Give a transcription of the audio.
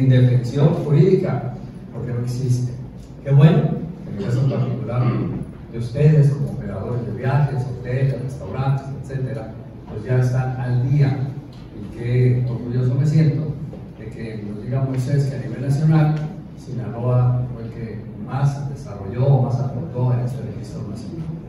indefensión jurídica, porque no existe. Qué bueno, en el caso particular de ustedes como operadores de viajes, hoteles, restaurantes, etcétera, pues ya están al día, y qué orgulloso me siento de que nos diga Moisés que a nivel nacional Sinaloa fue el que más desarrolló, más aportó en este registro nacional.